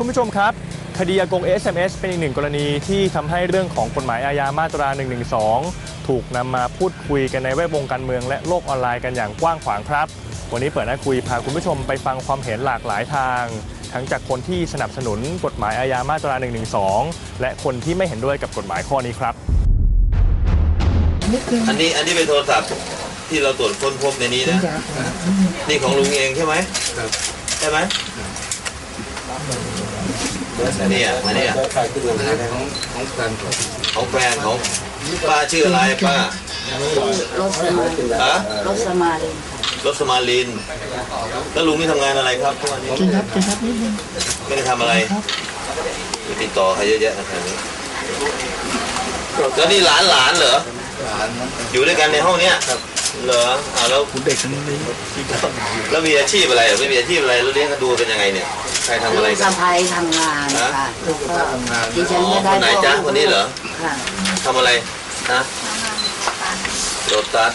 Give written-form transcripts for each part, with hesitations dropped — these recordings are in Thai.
คุณผู้ชมครับคดีอากง SMS เป็นอีกหนึ่งกรณีที่ทำให้เรื่องของกฎหมายอาญามาตรา112ถูกนำมาพูดคุยกันในแวดวงการเมืองและโลกออนไลน์กันอย่างกว้างขวางครับวันนี้เปิดหน้าคุยพาคุณผู้ชมไปฟังความเห็นหลากหลายทางทั้งจากคนที่สนับสนุนกฎหมายอาญามาตรา112และคนที่ไม่เห็นด้วยกับกฎหมายข้อนี้ครับอันนี้เป็นโทรศัพท์ที่เราตรวจค้นพบในนี้นะนี่ของลุงเองใช่ไหมใช่ไหมอันนี้ของแฟนของป้าชื่ออะไรป้ารสมาลินรสมาลินแล้วลุงนี่ทำงานอะไรครับทุกวันนี้ไม่ได้ทำอะไรติดต่อใครเยอะแยะนะครับนี้แล้วนี่หลานเหรออยู่ด้วยกันในห้องเนี้ยเหรอแล้วเด็กคนนี้แล้วมีอาชีพอะไรไม่มีอาชีพอะไรแล้วเลี้ยงกันดูเป็นยังไงเนี่ยใครทำอะไรกันสะพ้ายทำงานค่ะดิฉันไม่ได้คนไหนจ๊ะวันนี้เหรอทำอะไรนะโรตัส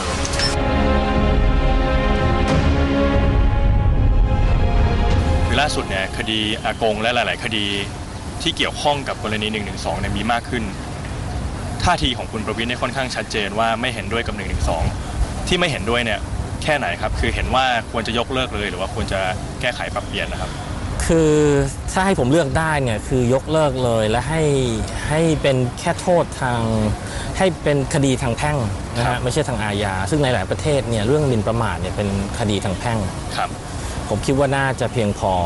ล่าสุดเนี่ยคดีอากงและหลายๆคดีที่เกี่ยวข้องกับกรณี112เนี่ยมีมากขึ้นท่าทีของคุณประวิตรเนี่ยค่อนข้างชัดเจนว่าไม่เห็นด้วยกับ112ที่ไม่เห็นด้วยเนี่ยแค่ไหนครับคือเห็นว่าควรจะยกเลิกเลยหรือว่าควรจะแก้ไขปรับเปลี่ยนนะครับคือถ้าให้ผมเลือกได้เนี่ยคือยกเลิกเลยและให้เป็นแค่โทษทางให้เป็นคดีทางแพ่งนะฮะไม่ใช่ทางอาญาซึ่งในหลายประเทศเนี่ยเรื่องหมิ่นประมาทเนี่ยเป็นคดีทางแพ่งครับผมคิดว่าน่าจะเพียงพอ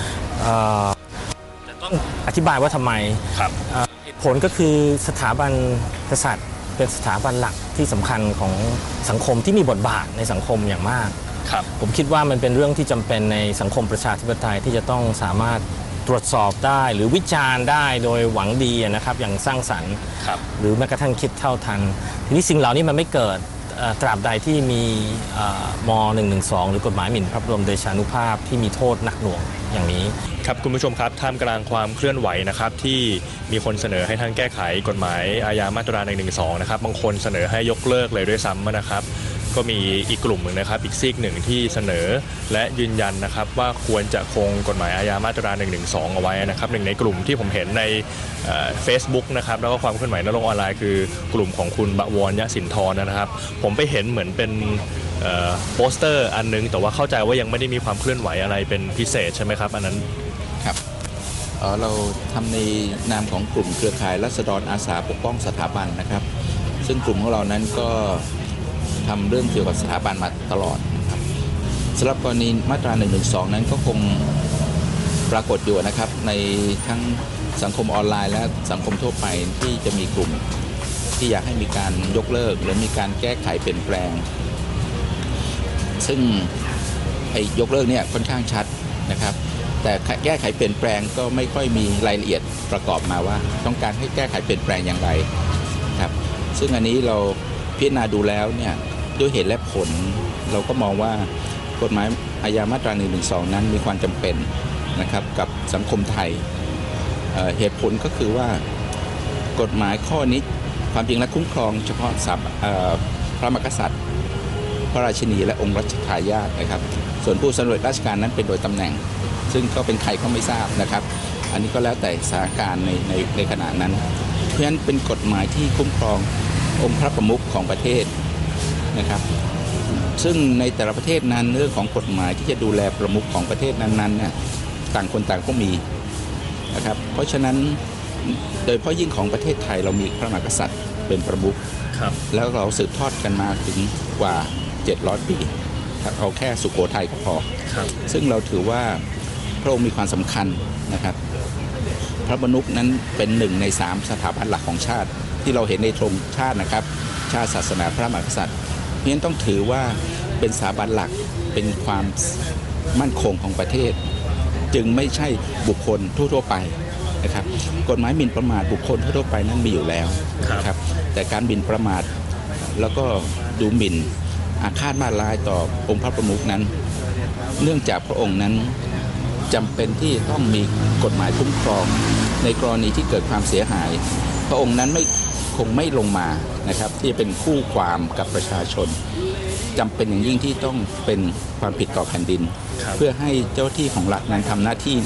แต่ต้องอธิบายว่าทำไมเหตุผลก็คือสถาบันกษัตริย์เป็นสถาบันหลักที่สำคัญของสังคมที่มีบทบาทในสังคมอย่างมากผมคิดว่ามันเป็นเรื่องที่จำเป็นในสังคมประชาธิปไตยที่จะต้องสามารถตรวจสอบได้หรือวิจารณ์ได้โดยหวังดีนะครับอย่างสร้างสรรค์หรือแม้กระทั่งคิดเท่าทันทีนี้สิ่งเหล่านี้มันไม่เกิดตราบใดที่มีม.112 หรือกฎหมายหมิ่นพระบรมเดชานุภาพที่มีโทษหนักหน่วงอย่างนี้ครับคุณผู้ชมครับท่ามกลางความเคลื่อนไหวนะครับที่มีคนเสนอให้ทั้งแก้ไขกฎหมายอาญามาตรา112นะครับบางคนเสนอให้ยกเลิกเลยด้วยซ้ำนะครับก็มีอีกกลุ่มหนึ่งนะครับอีกซีกหนึ่งที่เสนอและยืนยันนะครับว่าควรจะคงกฎหมายอาญามาตรา112เอาไว้นะครับหนึ่งในกลุ่มที่ผมเห็นในFacebook นะครับแล้วก็ความเคลื่อนไหวในโลกออนไลน์คือกลุ่มของคุณบวรยสินทรนะครับผมไปเห็นเหมือนเป็นโปสเตอร์อันนึงแต่ว่าเข้าใจว่ายังไม่ได้มีความเคลื่อนไหวอะไรเป็นพิเศษใช่ไหมครับอันนั้นครับเราทำในนามของกลุ่มเครือข่ายราษฎรอาสาปกป้องสถาบันนะครับซึ่งกลุ่มของเรานั้นก็ทำเรื่องเกี่ยวกับสถาบันมาตลอดนะครับสำหรับกรณีมาตรา112นั้นก็คงปรากฏอยู่นะครับในทั้งสังคมออนไลน์และสังคมทั่วไปที่จะมีกลุ่มที่อยากให้มีการยกเลิกหรือมีการแก้ไขเปลี่ยนแปลงซึ่งยกเลิกเนี่ยค่อนข้างชัดนะครับแต่แก้ไขเปลี่ยนแปลงก็ไม่ค่อยมีรายละเอียดประกอบมาว่าต้องการให้แก้ไขเปลี่ยนแปลงอย่างไรครับซึ่งอันนี้เราพิจารณาดูแล้วเนี่ยด้วยเหตุและผลเราก็มองว่ากฎหมายอาญามาตรา112นั้นมีความจำเป็นนะครับกับสังคมไทยเหตุผลก็คือว่ากฎหมายข้อนี้ความจริงและคุ้มครองเฉพาะพระมหากษัตริย์พระราชินีและองค์รัชทายาทนะครับส่วนผู้สำเร็จราชการนั้นเป็นโดยตำแหน่งซึ่งก็เป็นใครก็ไม่ทราบนะครับอันนี้ก็แล้วแต่สถานการณ์ในขณะนั้นเพราะฉะนั้นเป็นกฎหมายที่คุ้มครององค์พระประมุขของประเทศนะครับซึ่งในแต่ละประเทศนั้นเรื่องของกฎหมายที่จะดูแลประมุขของประเทศนั้นๆเนี่ยต่างคนต่างก็มีนะครับเพราะฉะนั้นโดยเฉพาะยิ่งของประเทศไทยเรามีพระมหากษัตริย์เป็นประมุขแล้วเราสืบทอดกันมาถึงกว่า700 ปีเอาแค่สุโขทัยก็พอซึ่งเราถือว่าพระองค์มีความสำคัญนะครับพระประมุขนั้นเป็น1 ใน 3สถาบันหลักของชาติที่เราเห็นในธงชาตินะครับชาติศาสนาพระมหากษัตริย์เพราะฉะนั้นต้องถือว่าเป็นสถาบันหลักเป็นความมั่นคงของประเทศจึงไม่ใช่บุคคลทั่วไปนะครับกฎหมายหมิ่นประมาทบุคคลทั่วไปนั้นมีอยู่แล้วครับแต่การหมิ่นประมาทแล้วก็ดูหมิ่นอาฆาตมาร้ายต่อองค์พระประมุขนั้นเนื่องจากพระองค์นั้นจำเป็นที่ต้องมีกฎหมายคุ้มครองในกรณีที่เกิดความเสียหายพระองค์นั้นคงไม่ลงมานะครับที่จะเป็นคู่ความกับประชาชนจำเป็นอย่างยิ่งที่ต้องเป็นความผิดต่อแผ่นดินเพื่อให้เจ้าที่ของรัฐนั้นทำหน้าที่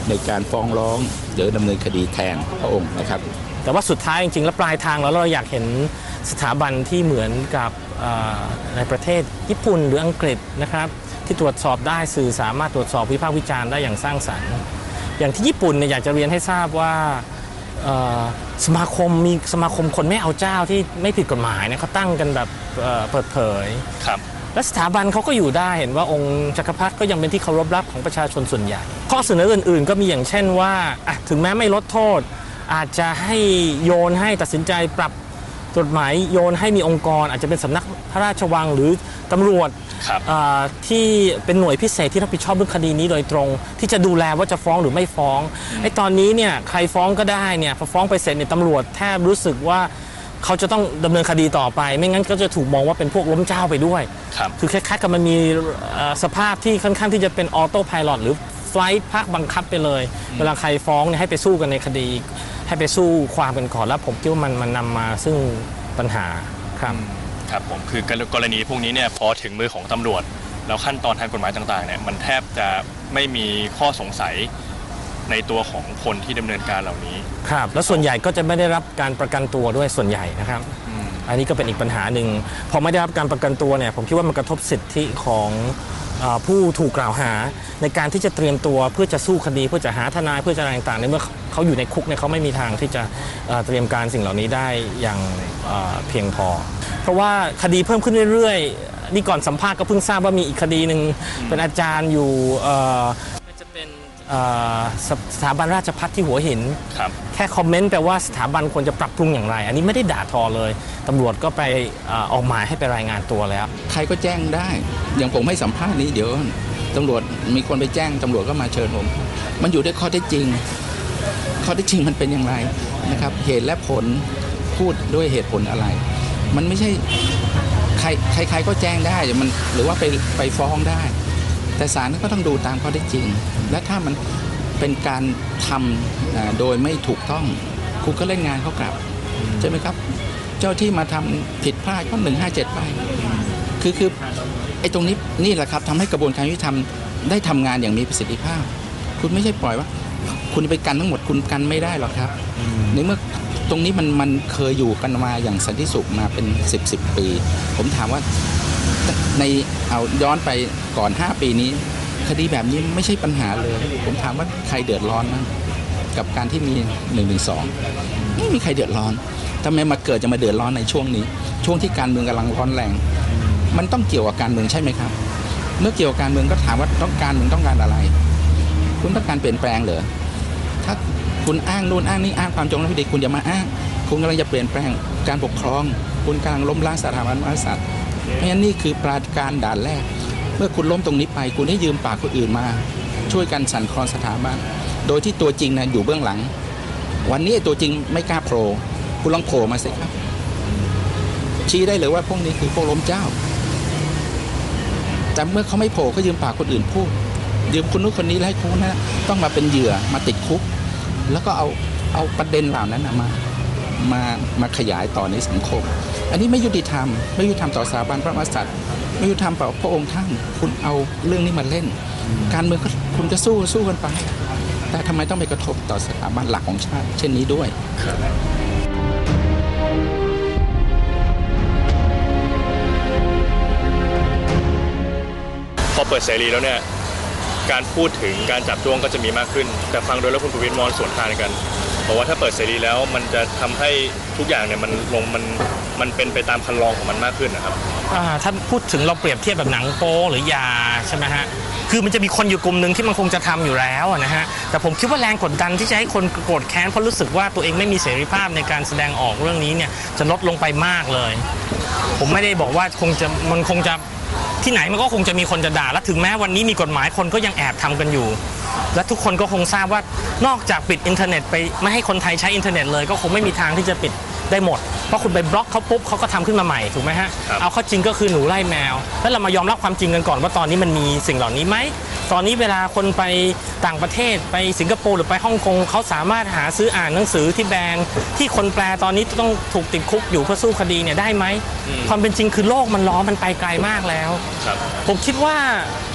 ในการฟ้องร้องหรือดำเนินคดีแทนพระองค์นะครับแต่ว่าสุดท้ายจริงๆแล้วปลายทางแล้วเราอยากเห็นสถาบันที่เหมือนกับในประเทศญี่ปุ่นหรืออังกฤษนะครับที่ตรวจสอบได้สื่อสามารถตรวจสอบวิพากษ์วิจารณ์ได้อย่างสร้างสรรค์อย่างที่ญี่ปุ่นเนี่ยอยากจะเรียนให้ทราบว่าสมาคมคนไม่เอาเจ้าที่ไม่ผิดกฎหมายเนี่ยเขาตั้งกันแบบเปิดเผยครับและสถาบันเขาก็อยู่ได้เห็นว่าองค์จักรพรรดิก็ยังเป็นที่เคารพรักของประชาชนส่วนใหญ่ข้อเสนออื่นๆก็มีอย่างเช่นว่าถึงแม้ไม่ลดโทษอาจจะให้โยนให้ตัดสินใจปรับกฎหมายโยนให้มีองค์กรอาจจะเป็นสำนักพระราชวังหรือตำรวจที่เป็นหน่วยพิเศษที่รับผิดชอบเรื่องคดีนี้โดยตรงที่จะดูแลว่าจะฟ้องหรือไม่ฟ้องไอ้ตอนนี้เนี่ยใครฟ้องก็ได้เนี่ยพอฟ้องไปเสร็จเนี่ยตำรวจแทบรู้สึกว่าเขาจะต้องดำเนินคดีต่อไปไม่งั้นก็จะถูกมองว่าเป็นพวกล้มเจ้าไปด้วยคือคล้ายๆกับมันมีสภาพที่ค่อนข้างที่จะเป็นออโต้ไพลอตหรือไฟล์ภาคบังคับไปเลยเวลาใครฟ้องเนี่ยให้ไปสู้กันในคดีให้ไปสู้ความกันก่อนแล้วผมคิดว่ามันนำมาซึ่งปัญหาครับผมคือกรณีพวกนี้เนี่ยพอถึงมือของตำรวจแล้วขั้นตอนทางกฎหมายต่างๆเนี่ยมันแทบจะไม่มีข้อสงสัยในตัวของคนที่ดำเนินการเหล่านี้ครับแล้วส่วนใหญ่ก็จะไม่ได้รับการประกันตัวด้วยส่วนใหญ่นะครับอันนี้ก็เป็นอีกปัญหาหนึ่งพอไม่ได้รับการประกันตัวเนี่ยผมคิดว่ามันกระทบสิทธิของผู้ถูกกล่าวหาในการที่จะเตรียมตัวเพื่อจะสู้คดีเพื่อจะหาทนายเพื่อจะอะไรต่างๆในเมื่อเขาอยู่ในคุกเนี่ยเขาไม่มีทางที่จะเตรียมการสิ่งเหล่านี้ได้อย่างเพียงพอเพราะว่าคดีเพิ่มขึ้นเรื่อยๆนี่ก่อนสัมภาษณ์ก็เพิ่งทราบว่ามีอีกคดีหนึ่งเป็นอาจารย์อยู่จะเป็นสถาบันราชภัฏที่หัวหินแค่คอมเมนต์แปลว่าสถาบันควรจะปรับปรุงอย่างไรอันนี้ไม่ได้ด่าทอเลยตำรวจก็ไปออกหมายให้ไปรายงานตัวแล้วใครก็แจ้งได้อย่างผมให้สัมภาษณ์นี้เดี๋ยวตำรวจมีคนไปแจ้งตำรวจก็มาเชิญผมมันอยู่ด้วยข้อเท็จจริงมันเป็นอย่างไรนะครับเหตุและผลพูดด้วยเหตุผลอะไรมันไม่ใช่ใครก็แจ้งได้มันหรือว่าไปฟ้องได้แต่ศาลก็ต้องดูตามข้อเท็จจริงและถ้ามันเป็นการทำโดยไม่ถูกต้องคุณก็เล่นงานเขากลับใช่ไหมครับเจ้าที่มาทำผิดพลาดก็157ไปคือไอ้ตรงนี้นี่แหละครับทำให้กระบวนการยุติธรรมได้ทำงานอย่างมีประสิทธิภาพคุณไม่ใช่ปล่อยว่าคุณไปกันทั้งหมดคุณกันไม่ได้หรอกครับในเมื่อตรงนี้มันเคยอยู่กันมาอย่างสันติสุขมาเป็น10 ปีผมถามว่าในเอาย้อนไปก่อน5 ปีนี้คดีแบบนี้ไม่ใช่ปัญหาเลยผมถามว่าใครเดือดร้อนมั้งกับการที่มี112ไม่มีใครเดือดร้อนทำไมมาเกิดจะมาเดือดร้อนในช่วงนี้ช่วงที่การเมืองกำลังร้อนแรงมันต้องเกี่ยวกับการเมืองใช่ไหมครับเมื่อเกี่ยวกับการเมืองก็ถามว่าต้องการอะไรคุณต้องการเปลี่ยนแปลงเหรอถ้าคุณอ้างนู่นอ้างนี่อ้างความจงรักภักดีคุณอย่ามาอ้างคุณกำลังจะเปลี่ยนแปลงการปกครองคุณกำลังล้มล้างสถาบันมหากษัตริย์เพราะฉะนั้นนี่คือปราการด่านแรกเมื่อคุณล้มตรงนี้ไปคุณให้ยืมปากคนอื่นมาช่วยกันสั่นคลอนสถาบันโดยที่ตัวจริงนะอยู่เบื้องหลังวันนี้ตัวจริงไม่กล้าโผล่คุณลองโผล่มาสิครับชี้ได้เลยว่าพวกนี้คือพวกล้มเจ้าแต่เมื่อเขาไม่โผล่ก็ยืมปากคนอื่นพูดยืมคนนู้นคนนี้ให้คุณนะต้องมาเป็นเหยื่อมาติดคุกแล้วก็เอาประเด็นเหล่านั้นมาขยายต่อในสังคมอันนี้ไม่ยุติธรรมต่อสถาบันพระมหากษัตริย์ไม่ยุติธรรมต่อพระองค์ท่านคุณเอาเรื่องนี้มาเล่นการเมืองคุณจะสู้กันไปแต่ทำไมต้องไปกระทบต่อสถาบันหลักของชาติเช่นนี้ด้วยพอเปิดเสรีแล้วเนี่ยการพูดถึงการจับจ้วงก็จะมีมากขึ้นแต่ฟังโดยแล้วคุณประวิตรมองสวนทางกันบอกว่าถ้าเปิดเสรีแล้วมันจะทำให้ทุกอย่างเนี่ยมันเป็นไปตามคันลองของมันมากขึ้นนะครับถ้าพูดถึงเราเปรียบเทียบแบบหนังโป๊หรือยาใช่ไหมฮะคือมันจะมีคนอยู่กลุ่มหนึ่งที่มันคงจะทำอยู่แล้วนะฮะแต่ผมคิดว่าแรงกดดันที่จะให้คนโกรธแค้นเพราะรู้สึกว่าตัวเองไม่มีเสรีภาพในการแสดงออกเรื่องนี้เนี่ยจะลดลงไปมากเลยผมไม่ได้บอกว่ามันคงจะที่ไหนมันก็คงจะมีคนจะด่าและถึงแม้วันนี้มีกฎหมายคนก็ยังแอบทำกันอยู่และทุกคนก็คงทราบว่านอกจากปิดอินเทอร์เน็ตไปไม่ให้คนไทยใช้อินเทอร์เน็ตเลยก็คงไม่มีทางที่จะปิดได้หมดเพราะคุณไปบล็อกเขาปุ๊บเขาก็ทำขึ้นมาใหม่ถูกไหมฮะเอาเข้าจริงก็คือหนูไล่แมวแล้วเรามายอมรับความจริงกันก่อนว่าตอนนี้มันมีสิ่งเหล่านี้ไหมตอนนี้เวลาคนไปต่างประเทศไปสิงคโปร์หรือไปฮ่องกงเขาสามารถหาซื้ออ่านหนังสือที่แบงที่คนแปลตอนนี้ต้องถูกติดคุกอยู่เพื่อสู้คดีเนี่ยได้ไหมความเป็นจริงคือโลกมันล้อมันไปไกลมากแล้วผมคิดว่า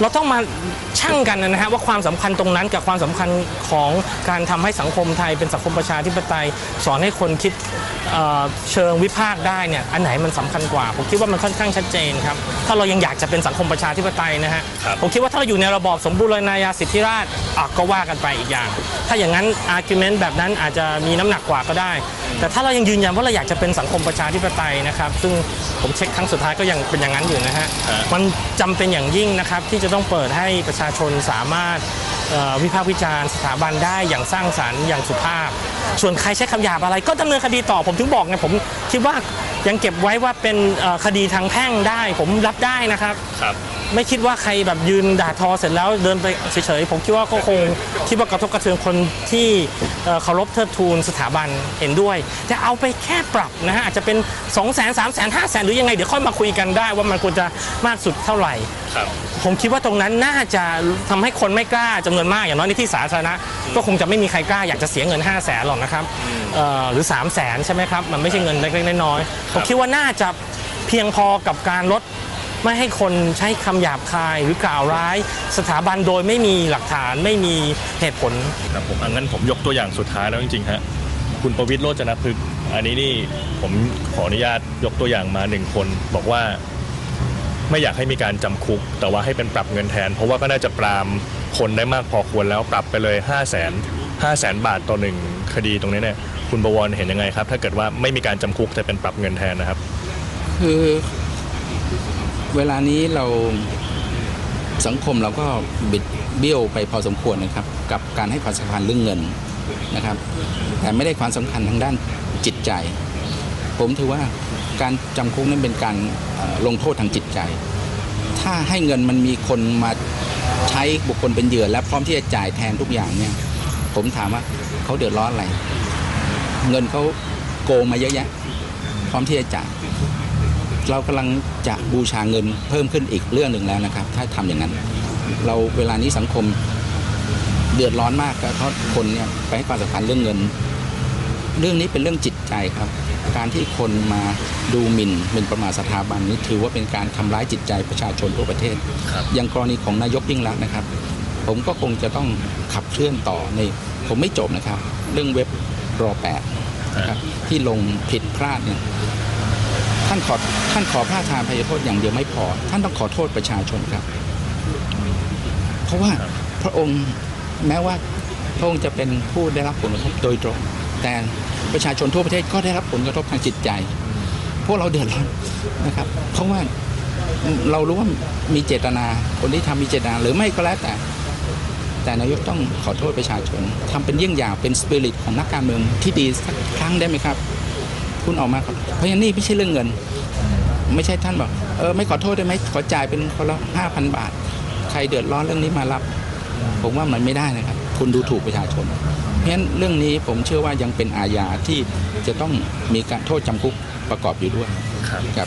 เราต้องมาชั่งกันนะฮะว่าความสำคัญตรงนั้นกับความสำคัญของการทำให้สังคมไทยเป็นสังคมประชาธิปไตยสอนให้คนคิดเชิงวิพากษ์ได้เนี่ยอันไหนมันสำคัญกว่าผมคิดว่ามันค่อนข้างชัดเจนครับถ้าเรายังอยากจะเป็นสังคมประชาธิปไตยนะฮะผมคิดว่าถ้าเราอยู่ในระบอบสมบูรณาญาสิทธิราชย์ก็ว่ากันไปอีกอย่างถ้าอย่างนั้นอาร์กิวเมนต์แบบนั้นอาจจะมีน้ำหนักกว่าก็ได้แต่ถ้าเรายังยืนยันว่าเราอยากจะเป็นสังคมประชาธิปไตยนะครับซึ่งผมเช็คครั้งสุดท้ายก็ยังเป็นอย่างนั้นอยู่นะฮะมันจำเป็นอย่างยิ่งนะครับที่จะต้องเปิดให้ประชาชนสามารถวิพากษ์วิจารณ์สถาบันได้อย่างสร้างสรรค์อย่างสุภาพส่วนใครใช้คำหยาบอะไรก็ดำเนินคดีต่อผมถึงบอกไงผมคิดว่ายังเก็บไว้ว่าเป็นคดีทางแพ่งได้ผมรับได้นะครับไม่คิดว่าใครแบบยืนด่าทอเสร็จแล้วเดินไปเฉยๆผมคิดว่าก็คงคิดว่ากระทบกระเทือนคนที่เคารพเทิดทูนสถาบันเห็นด้วยแต่เอาไปแค่ปรับนะฮะอาจจะเป็น 200,000 300,000 500,000 หรือยังไงเดี๋ยวค่อยมาคุยกันได้ว่ามันควรจะมากสุดเท่าไหร่ผมคิดว่าตรงนั้นน่าจะทำให้คนไม่กล้าจำนวนมากอย่างน้อยในที่สาธารณะก็คงจะไม่มีใครกล้าอยากจะเสียเงิน 500,000 หรอกนะครับหรือ 300,000 ใช่ไหมครับมันไม่ใช่เงินเล็กๆน้อยๆผมคิดว่าน่าจะเพียงพอกับการลดไม่ให้คนใช้คำหยาบคายหรือกล่าวร้ายสถาบันโดยไม่มีหลักฐานไม่มีเหตุผลครับผมงั้นผมยกตัวอย่างสุดท้ายแล้วจริงๆฮะคุณประวิตร โรจนพฤกษ์อันนี้นี่ผมขออนุญาตยกตัวอย่างมา1คนบอกว่าไม่อยากให้มีการจำคุกแต่ว่าให้เป็นปรับเงินแทนเพราะว่าก็น่าจะปรามคนได้มากพอควรแล้วปรับไปเลย500,000 บาทต่อ1คดีตรงนี้เนี่ยคุณบวรเห็นยังไงครับถ้าเกิดว่าไม่มีการจำคุกแต่เป็นปรับเงินแทนนะครับคือเวลานี้เราสังคมเราก็บิดเบี้ยวไปพอสมควรนะครับกับการให้ความสำคัญเรื่องเงินนะครับแต่ไม่ได้ความสำคัญทางด้านจิตใจผมถือว่าการจำคุกนั้นเป็นการลงโทษทางจิตใจถ้าให้เงินมันมีคนมาใช้บุคคลเป็นเหยื่อและพร้อมที่จะจ่ายแทนทุกอย่างเนี่ยผมถามว่าเขาเดือดร้อนอะไรเงินเขาโกงมาเยอะแยะพร้อมที่จะจ่ายเรากำลังจะบูชาเงินเพิ่มขึ้นอีกเรื่องหนึ่งแล้วนะครับถ้าทำอย่างนั้นเราเวลานี้สังคมเดือดร้อนมากเพราะคนเนี่ยไปให้ความสำคัญเรื่องเงินเรื่องนี้เป็นเรื่องจิตใจครับการที่คนมาดูหมิ่นประมาทสถาบันนี้ถือว่าเป็นการทำร้ายจิตใจประชาชนทั่วประเทศอย่างกรณีของนายกยิ่งลักษณ์นะครับผมก็คงจะต้องขับเคลื่อนต่อในผมไม่จบนะครับเรื่องเว็บร.8นะครับที่ลงผิดพลาดเนี่ยท่านขอพระราชทานอภัยโทษอย่างเดียวไม่พอท่านต้องขอโทษประชาชนครับเพราะว่าพระองค์แม้ว่าพระองค์จะเป็นผู้ได้รับผลกระทบโดยตรงแต่ประชาชนทั่วประเทศก็ได้รับผลกระทบทางจิตใจพวกเราเดือดร้อนนะครับเพราะว่าเรารู้ว่ามีเจตนาคนที่ทำมีเจตนาหรือไม่ก็แล้วแต่นายกต้องขอโทษประชาชนทำเป็นเยี่ยงอย่างเป็นสปิริตของนักการเมืองที่ดีสักครั้งได้ไหมครับคุณออกมาเพราะฉะนั้นนี่ไม่ใช่เรื่องเงินไม่ใช่ท่านบอกไม่ขอโทษได้ไหมขอจ่ายเป็นคนละ 5,000 บาทใครเดือดร้อนเรื่องนี้มารับผมว่ามันไม่ได้นะครับคุณดูถูกประชาชนเพราะฉะนั้นเรื่องนี้ผมเชื่อว่ายังเป็นอาญาที่จะต้องมีการโทษจำคุกประกอบอยู่ด้วยครับ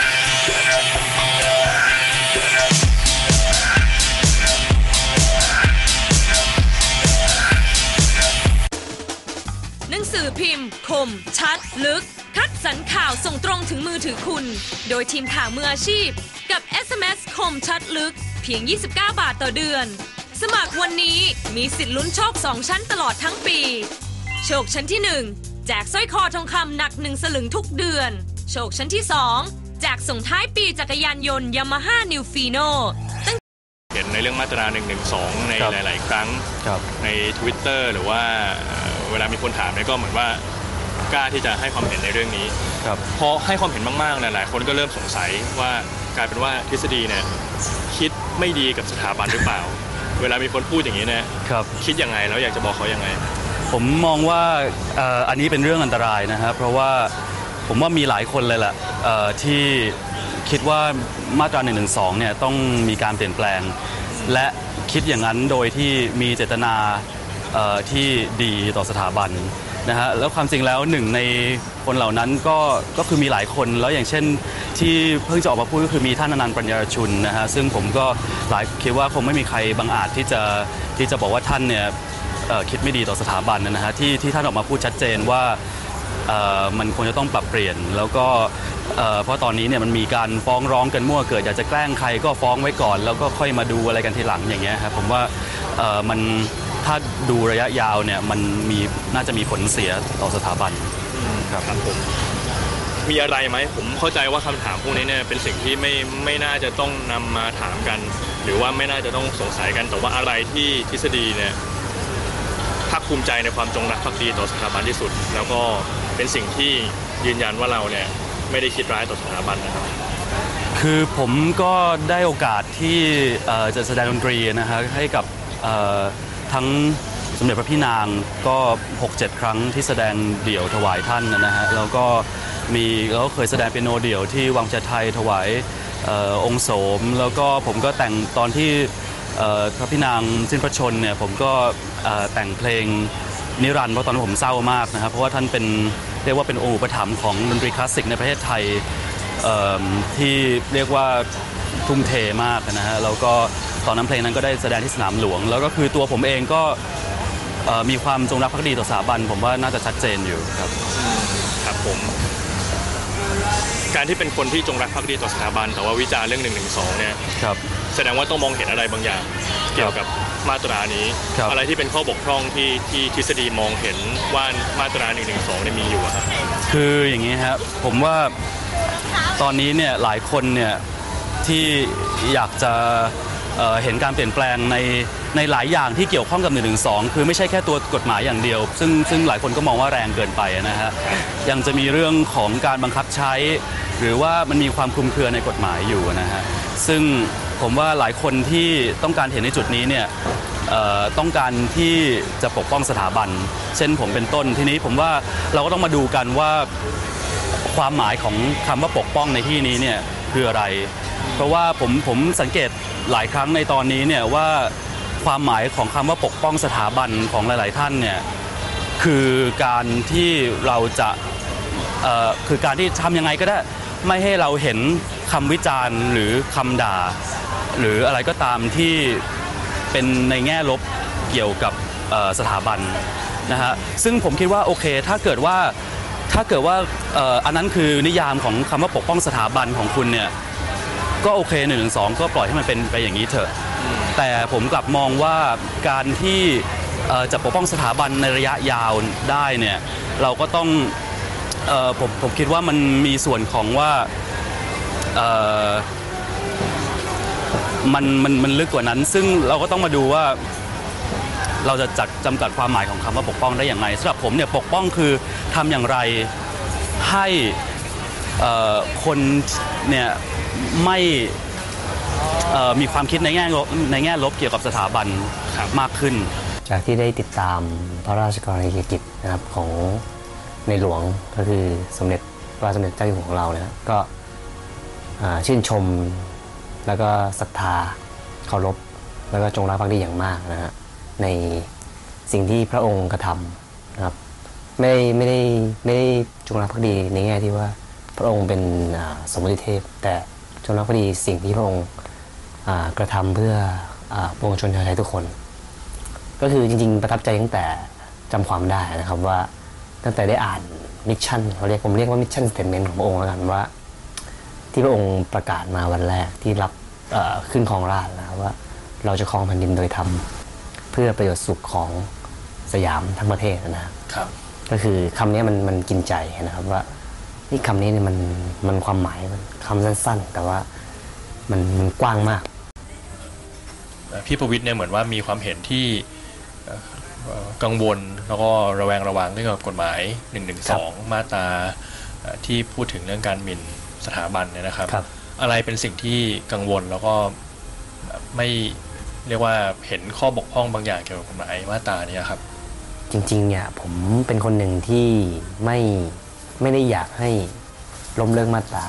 หนังสือพิมพ์คมชัดลึกคัดสรรข่าวส่งตรงถึงมือถือคุณโดยทีมข่าวมืออาชีพกับ SMS คมชัดลึกเพียง29 บาทต่อเดือนสมัครวันนี้มีสิทธิ์ลุ้นโชค2ชั้นตลอดทั้งปีโชคชั้นที่1แจกสร้อยคอทองคำหนัก1 สลึงทุกเดือนโชคชั้นที่2แจกส่งท้ายปีจักรยานยนต์ Yamaha New Fino เห็นในเรื่องมาตรา112ในหลายๆครั้งใน Twitter หรือว่าเวลามีคนถามเนี่ยก็เหมือนว่ากล้าที่จะให้ความเห็นในเรื่องนี้พอให้ความเห็นมากๆหลายๆคนก็เริ่มสงสัยว่ากลายเป็นว่าทฤษฎีเนี่ยคิดไม่ดีกับสถาบันหรือเปล่าเวลามีคนพูดอย่างนี้เนี่ยคิดยังไงแล้วอยากจะบอกเขายังไงผมมองว่าอันนี้เป็นเรื่องอันตรายนะครับเพราะว่าผมว่ามีหลายคนเลยแหละที่คิดว่ามาตรา112เนี่ยต้องมีการเปลี่ยนแปลงและคิดอย่างนั้นโดยที่มีเจตนาที่ดีต่อสถาบันนะฮะแล้วความจริงแล้วหนึ่งในคนเหล่านั้นก็คือมีหลายคนแล้วอย่างเช่นที่เพิ่งจะออกมาพูดก็คือมีท่านอนันต์ปัญญาชุนนะฮะซึ่งผมก็คิดว่าคงไม่มีใครบังอาจที่จะบอกว่าท่านเนี่ยคิดไม่ดีต่อสถาบันนะฮะที่ท่านออกมาพูดชัดเจนว่ามันควรจะต้องปรับเปลี่ยนแล้วก็เพราะตอนนี้เนี่ยมันมีการฟ้องร้องกันมั่วเกิดอยากจะแกล้งใครก็ฟ้องไว้ก่อนแล้วก็ค่อยมาดูอะไรกันทีหลังอย่างเงี้ยครับผมว่ามันถ้าดูระยะยาวเนี่ยมันน่าจะมีผลเสียต่อสถาบันครับผมมีอะไรไหมผมเข้าใจว่าคำถามพวกนี้เนี่ยเป็นสิ่งที่ไม่น่าจะต้องนำมาถามกันหรือว่าไม่น่าจะต้องสงสัยกันแต่ว่าอะไรที่ทฤษฎีเนี่ยภาคภูมิใจในความจงรักภักดีต่อสถาบันที่สุดแล้วก็เป็นสิ่งที่ยืนยันว่าเราเนี่ยไม่ได้คิดร้ายต่อสถาบันนะครับคือผมก็ได้โอกาสที่จะแสดงดนตรีนะฮะให้กับทั้งสมเด็จพระพี่นางก็ 6-7 ครั้งที่แสดงเดี่ยวถวายท่านนะฮะแล้วก็เคยแสดงเปียโนเดี่ยวที่วังจันทร์ไทยถวายองค์โสมแล้วก็ผมก็แต่งตอนที่พระพี่นางสิ้นพระชนเนี่ยผมก็แต่งเพลงนิรันดร์เพราะตอนนั้นผมเศร้ามากนะครับเพราะว่าท่านเป็นเรียกว่าเป็นองค์อุปถัมภ์ของดนตรีคลาสสิกในประเทศไทยที่เรียกว่าทุ่มเทมากนะฮะแล้วก็ตอนนั้นเพลงนั้นก็ได้แสดงที่สนามหลวงแล้วก็คือตัวผมเองก็มีความจงรักภักดีต่อสถาบันผมว่าน่าจะชัดเจนอยู่ครับครับผมการที่เป็นคนที่จงรักภักดีต่อสถาบันแต่ว่าวิจารณ์เรื่อง 112 เนี่ยแสดงว่าต้องมองเห็นอะไรบางอย่างเกี่ยวกับมาตรานี้อะไรที่เป็นข้อบกพร่องที่ทฤษฎีมองเห็นว่ามาตรา 112 เนี่ยมีอยู่ครับคืออย่างนี้ครับผมว่าตอนนี้เนี่ยหลายคนเนี่ยที่อยากจะเห็นการเปลี่ยนแปลงในหลายอย่างที่เกี่ยวข้องกับ 112 คือไม่ใช่แค่ตัวกฎหมายอย่างเดียวซึ่งหลายคนก็มองว่าแรงเกินไปนะฮะยังจะมีเรื่องของการบังคับใช้หรือว่ามันมีความคลุมเครือในกฎหมายอยู่นะฮะซึ่งผมว่าหลายคนที่ต้องการเห็นในจุดนี้เนี่ยต้องการที่จะปกป้องสถาบันเช่นผมเป็นต้นทีนี้ผมว่าเราก็ต้องมาดูกันว่าความหมายของคำว่าปกป้องในที่นี้เนี่ยคืออะไรเพราะว่าผมสังเกตหลายครั้งในตอนนี้เนี่ยว่าความหมายของคำว่าปกป้องสถาบันของหลายๆท่านเนี่ยคือการที่เราจะคือการที่ทำยังไงก็ได้ไม่ให้เราเห็นคำวิจารณ์หรือคำด่าหรืออะไรก็ตามที่เป็นในแง่ลบเกี่ยวกับสถาบันนะฮะซึ่งผมคิดว่าโอเคถ้าเกิดว่าอันนั้นคือนิยามของคำว่าปกป้องสถาบันของคุณเนี่ยก็โอเค112ก็ปล่อยให้มันเป็นไปอย่างนี้เถอะแต่ผมกลับมองว่าการที่จะปกป้องสถาบันในระยะยาวได้เนี่ยเราก็ต้องผมคิดว่ามันมีส่วนของว่ามันลึกกว่านั้นซึ่งเราก็ต้องมาดูว่าเราจะจำกัดความหมายของคำว่าปกป้องได้อย่างไรสำหรับผมเนี่ยปกป้องคือทำอย่างไรให้คนเนี่ยไม่มีความคิดในแง่ลบเกี่ยวกับสถาบันมากขึ้นจากที่ได้ติดตามพระราชกรณียกิจนะครับของในหลวงก็คือสมเด็จพระบาทสมเด็จเจ้าอยู่หัวของเราเนี่ยก็ชื่นชมแล้วก็ศรัทธาเคารพแล้วก็จงรักภักดีอย่างมากนะฮะในสิ่งที่พระองค์กระทำนะครับไม่ได้จงรักภักดีในแง่ที่ว่าพระองค์เป็นสมมุติเทพแต่จงรักภักดีสิ่งที่พระองค์กระทำเพื่อปวงชนชาวไทยทุกคนก็คือจริงๆประทับใจตั้งแต่จำความได้นะครับว่าตั้งแต่ได้อ่านมิชชั่นผมเรียกว่ามิชชั่นสเตทเมนต์ของพระองค์แล้วกันว่าที่พระองค์ประกาศมาวันแรกที่รับขึ้นครองราชย์นะครับว่าเราจะครองแผ่นดินโดยธรรมเพื่อประโยชน์สุขของสยามทั้งประเทศนะครับก็คือคำนี้มันกินใจนะครับว่านี่คำนี้เนี่ยมันความหมายคำสั้นๆแต่ว่ามันกว้างมากพี่ประวิตรเนี่ยเหมือนว่ามีความเห็นที่กังวลแล้วก็ระแวงระวังเรื่องกฎหมาย112มาตราที่พูดถึงเรื่องการหมิ่นสถาบันเนี่ยนะครับอะไรเป็นสิ่งที่กังวลแล้วก็ไม่เรียกว่าเห็นข้อบกพร่องบางอย่างเกี่ยวกับกฎหมายมาตรานี้ครับจริงๆเนี่ยผมเป็นคนหนึ่งที่ไม่ได้อยากให้ล้มเลิกมาตรา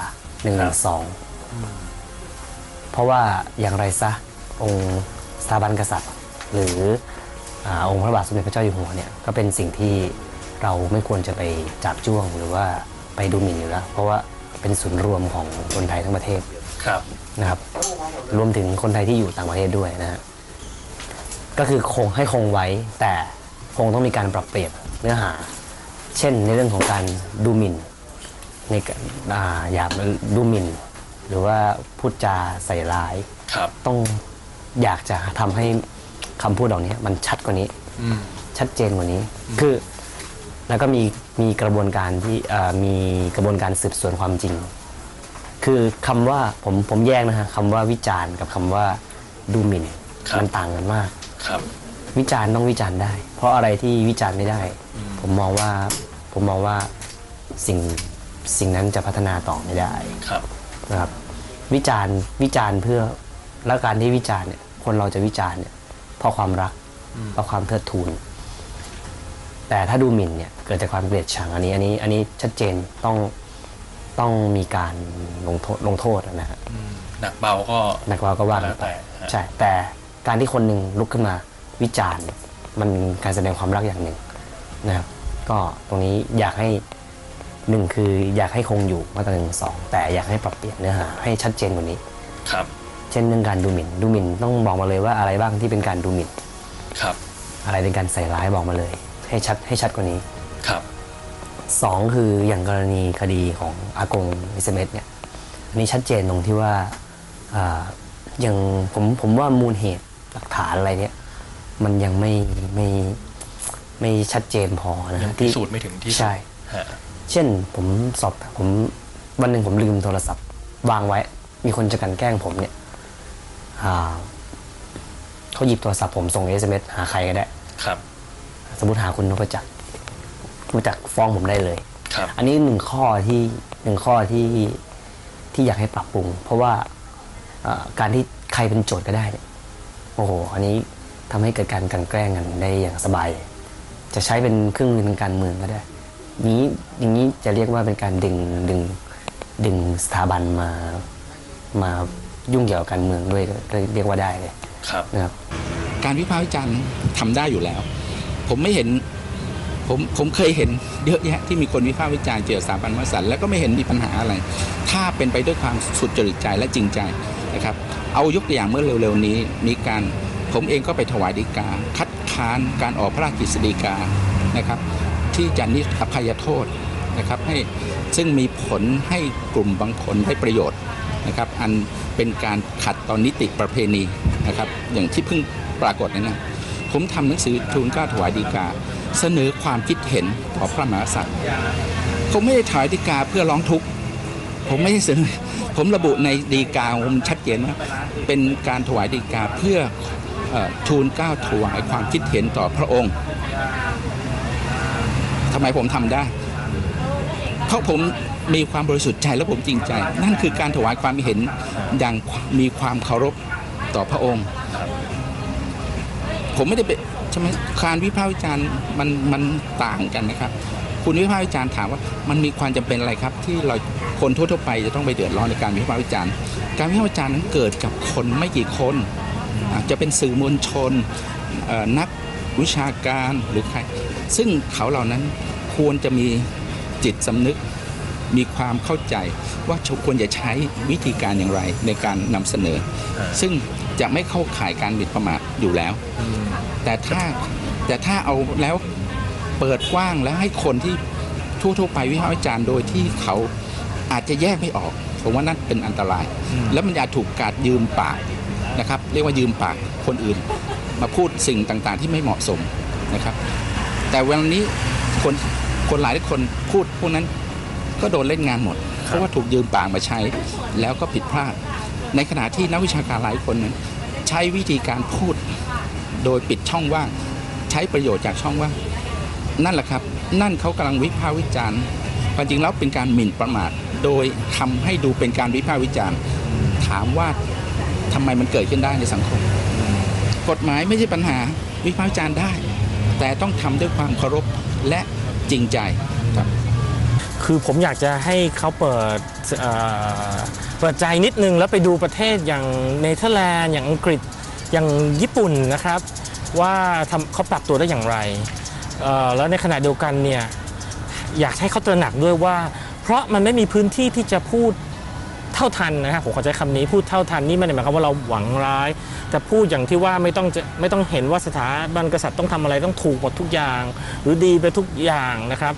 112เพราะว่าอย่างไรซะองค์สถาบันกษัตริย์หรือองค์พระบาทสมเด็จพระเจ้าอยู่หัวเนี่ยก็เป็นสิ่งที่เราไม่ควรจะไปจับจ้วงหรือว่าไปดูหมิ่นอยู่แล้วเพราะว่าเป็นศูนย์รวมของคนไทยทั้งประเทศนะครับรวมถึงคนไทยที่อยู่ต่างประเทศด้วยนะฮะก็คือคงไว้แต่คงต้องมีการปรับเปลี่ยนเนื้อหาเช่นในเรื่องของการดูหมิ่นในอย่าดูหมิ่นหรือว่าพูดจาใส่ร้ายต้องอยากจะทำให้คำพูดเหล่านี้มันชัดกว่านี้ชัดเจนกว่านี้คือแล้วก็มีกระบวนการที่มีกระบวนการสืบสวนความจริงคือคำว่าผมแยกนะฮะคำว่าวิจารณ์กับคำว่าดูหมิ่นมันต่างกันมากวิจารณ์ต้องวิจารณ์ได้เพราะอะไรที่วิจารณ์ไม่ได้ผมมองว่าสิ่งนั้นจะพัฒนาต่อไม่ได้นะครับวิจารณ์เพื่อแล้วการที่วิจารณ์เนี่ยคนเราจะวิจารณ์เนี่ยเพราะความรักเพราะความเทิดทูนแต่ถ้าดูหมิ่นเนี่ยเกิดจากความเกลียดชังอันนี้ชัดเจนต้องมีการลงโทษนะฮะหนักเบาก็ว่ากันไปใช่แต่การที่คนหนึ่งลุกขึ้นมาวิจารณ์มันการแสดงความรักอย่างหนึ่งนะครับก็ตรงนี้อยากให้หนึ่งคืออยากให้คงอยู่มาตรา112แต่อยากให้ปรับเปลี่ยนเนื้อหาให้ชัดเจนกว่านี้ครับเช่นเรื่องการดูหมิ่นต้องบอกมาเลยว่าอะไรบ้างที่เป็นการดูหมิ่นครับอะไรเป็นการใส่ร้ายบอกมาเลยให้ชัดกว่านี้ครับ 2คืออย่างกรณีคดีของอากง SMS เนี่ยอันนี้ชัดเจนตรงที่ว่าอย่างผมว่ามูลเหตุหลักฐานอะไรเนี่ยมันยังไม่ชัดเจนพอนะที่สูตรไม่ถึงที่ใช่เช่นผมวันหนึ่งผมลืมโทรศัพท์วางไว้มีคนจะกันแกล้งผมเนี่ยเขาหยิบโทรศัพท์ผมส่ง SMS หาใครก็ได้ครับสมมติหาคุณนพจักรฟ้องผมได้เลยอันนี้หนึ่งข้อที่อยากให้ปรับปรุงเพราะว่าการที่ใครเป็นโจทย์ก็ได้เนี่ยโอ้โหอันนี้ทำให้เกิดการกลั่นแกล้งกันได้อย่างสบายจะใช้เป็นเครื่องมือทางการเมืองก็ได้อย่างนี้จะเรียกว่าเป็นการดึงสถาบันมายุ่งเกี่ยวกับการเมืองด้วยก็เรียกว่าได้เลยนะครับการวิพากษ์วิจารณ์ทำได้อยู่แล้วผมไม่เห็นผมเคยเห็นเยอะแยะที่มีคนวิพากษ์วิจารณ์เกี่ยวกับสถาบันพระมหากษัตริย์แล้วก็ไม่เห็นมีปัญหาอะไรถ้าเป็นไปด้วยความสุจริตใจและจริงใจนะครับเอายกตัวอย่างเมื่อเร็วๆนี้มีการผมเองก็ไปถวายฎีกาคัดค้านการออกพระราชกฤษฎีกานะครับที่จะนิรภัยโทษนะครับให้ซึ่งมีผลให้กลุ่มบางคนได้ประโยชน์นะครับอันเป็นการขัดต่อนิติประเพณีนะครับอย่างที่เพิ่งปรากฏนะผมทำหนังสือทูลเกล้าถวายฎีกาเสนอความคิดเห็นต่อพระมหากษัตริย์ผมไม่ได้ถวายฎีกาเพื่อร้องทุกข์ผมไม่ได้เสนอผมระบุในฎีกาผมชัดเจนว่าเป็นการถวายฎีกาเพื่อทูลเกล้าถวายความคิดเห็นต่อพระองค์ทำไมผมทำได้เพราะผมมีความบริสุทธิ์ใจและผมจริงใจนั่นคือการถวายความเห็นอย่างมีความเคารพต่อพระองค์ผมไม่ได้ไปใช่ไหมการวิพากษ์วิจารณ์มันต่างกันนะครับคุณวิพากษ์วิจารณ์ถามว่ามันมีความจำเป็นอะไรครับที่เราคนทั่วไปจะต้องไปเดือดร้อนในการวิพากษ์วิจารณ์การวิพากษ์วิจารณ์นั้นเกิดกับคนไม่กี่คนจะเป็นสื่อมวลชนนักวิชาการหรือใครซึ่งเขาเหล่านั้นควรจะมีจิตสำนึกมีความเข้าใจว่าควรจะใช้วิธีการอย่างไรในการนำเสนอซึ่งจะไม่เข้าข่ายการหมิ่นประมาทอยู่แล้วแต่ถ้าเอาแล้วเปิดกว้างแล้วให้คนที่ทั่วไปวิพากษ์วิจารณ์โดยที่เขาอาจจะแยกไม่ออกผมว่านั่นเป็นอันตรายแล้วมันอาจถูกการยืมปากนะครับเรียกว่ายืมปากคนอื่นมาพูดสิ่งต่างๆที่ไม่เหมาะสมนะครับแต่วันนี้คนหลายคนพูดพวกนั้นก็โดนเล่นงานหมดเพราะว่าถูกยืมปากมาใช้แล้วก็ผิดพลาดในขณะที่นักวิชาการหลายคนนั้นใช้วิธีการพูดโดยปิดช่องว่างใช้ประโยชน์จากช่องว่างนั่นแหละครับนั่นเขากำลังวิพากษ์วิจารณ์ความจริงแล้วเป็นการหมิ่นประมาทโดยทำให้ดูเป็นการวิพากษ์วิจารณ์ถามว่าทำไมมันเกิดขึ้นได้ในสังคมกฎหมายไม่ใช่ปัญหาวิพากษ์วิจารณ์ได้แต่ต้องทำด้วยความเคารพและจริงใจครับคือผมอยากจะให้เขาเปิดใจนิดนึงแล้วไปดูประเทศอย่างเนเธอร์แลนด์อย่างอังกฤษอย่างญี่ปุ่นนะครับว่าเขาปรับตัวได้อย่างไรแล้วในขณะเดียวกันเนี่ยอยากให้เขาตระหนักด้วยว่าเพราะมันไม่มีพื้นที่ที่จะพูดเท่าทันนะครับผมขอใช้คำนี้พูดเท่าทันนี่ไม่ได้หมายความว่าเราหวังร้ายแต่พูดอย่างที่ว่าไม่ต้องเห็นว่าสถาบันกษัตริย์ต้องทำอะไรต้องถูกหมดทุกอย่างหรือดีไปทุกอย่างนะครับ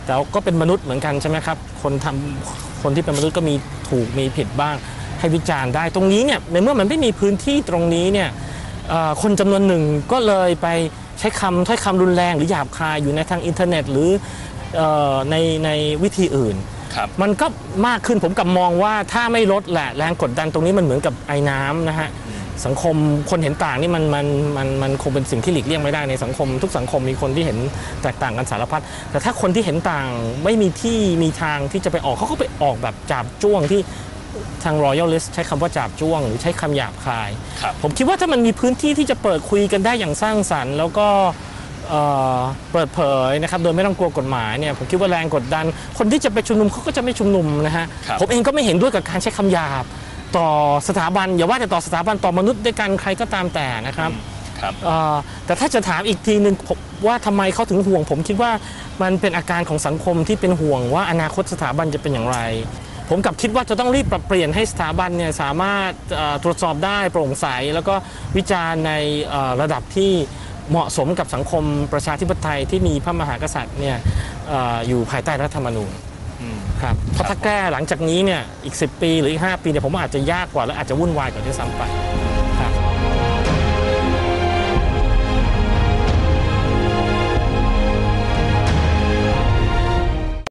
แต่ก็เป็นมนุษย์เหมือนกันใช่ไหมครับคนที่เป็นมนุษย์ก็มีถูกมีผิดบ้างให้วิจารณ์ได้ตรงนี้เนี่ยในเมื่อมันไม่มีพื้นที่ตรงนี้เนี่ยคนจำนวนหนึ่งก็เลยไปใช้ถ้อยคำรุนแรงหรือหยาบคายอยู่ในทางอินเทอร์เน็ตหรือในวิธีอื่นมันก็มากขึ้นผมกับมองว่าถ้าไม่ลดแหละแรงกดดันตรงนี้มันเหมือนกับไอ้น้ำนะฮะสังคมคนเห็นต่างนี่มันคงเป็นสิ่งที่หลีกเลี่ยงไม่ได้ในสังคมทุกสังคมมีคนที่เห็นแตกต่างกันสารพัดแต่ถ้าคนที่เห็นต่างไม่มีที่มีทางที่จะไปออกเขาก็ไปออกแบบจาบจ้วงที่ทาง Royalist ใช้คำว่าจาบจ้วงหรือใช้คำหยาบคายผมคิดว่าถ้ามันมีพื้นที่ที่จะเปิดคุยกันได้อย่างสร้างสรรค์แล้วก็เปิดเผยนะครับโดยไม่ต้องกลัวกฎหมายเนี่ยผมคิดว่าแรงกดดันคนที่จะไปชุมนุมเขาก็จะไม่ชุมนุมนะฮะผมเองก็ไม่เห็นด้วยกับการใช้คำหยาบต่อสถาบันอย่าว่าแต่ต่อสถาบันต่อมนุษย์ด้วยกันใครก็ตามแต่นะครับแต่ถ้าจะถามอีกทีนึงว่าทำไมเขาถึงห่วงผมคิดว่ามันเป็นอาการของสังคมที่เป็นห่วงว่าอนาคตสถาบันจะเป็นอย่างไรผมกับคิดว่าจะต้องรีบปรับเปลี่ยนให้สถาบันเนี่ยสามารถตรวจสอบได้โปร่งใสแล้วก็วิจารณ์ในระดับที่เหมาะสมกับสังคมประชาธิปไตยที่มีพระมหากษัตริย์เนี่ยอยู่ภายใต้รัฐธรรมนูญครับเพราะถ้าแก้หลังจากนี้เนี่ยอีก10 ปีหรืออีก5 ปีเนี่ยผมว่าอาจจะยากกว่าและอาจจะวุ่นวายกว่าที่ซ้ำไปครับ